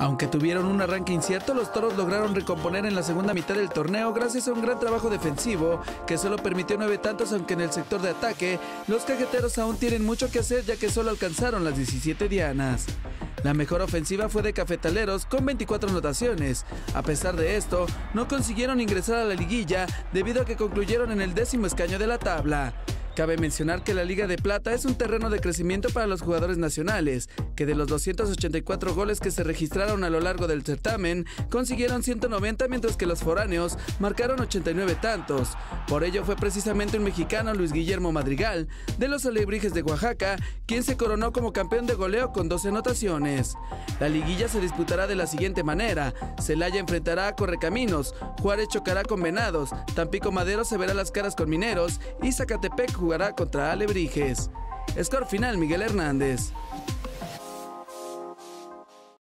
Aunque tuvieron un arranque incierto, los Toros lograron recomponer en la segunda mitad del torneo gracias a un gran trabajo defensivo que solo permitió 9 tantos, aunque en el sector de ataque los cajeteros aún tienen mucho que hacer ya que solo alcanzaron las 17 dianas. La mejor ofensiva fue de Cafetaleros con 24 anotaciones. A pesar de esto, no consiguieron ingresar a la liguilla debido a que concluyeron en el 10º escaño de la tabla. Cabe mencionar que la Liga de Plata es un terreno de crecimiento para los jugadores nacionales, que de los 284 goles que se registraron a lo largo del certamen, consiguieron 190, mientras que los foráneos marcaron 89 tantos. Por ello fue precisamente un mexicano, Luis Guillermo Madrigal, de los Alebrijes de Oaxaca, quien se coronó como campeón de goleo con 12 anotaciones. La liguilla se disputará de la siguiente manera: Celaya enfrentará a Correcaminos, Juárez chocará con Venados, Tampico Madero se verá las caras con Mineros y Zacatepec jugará contra Alebrijes. Score final: Miguel Hernández.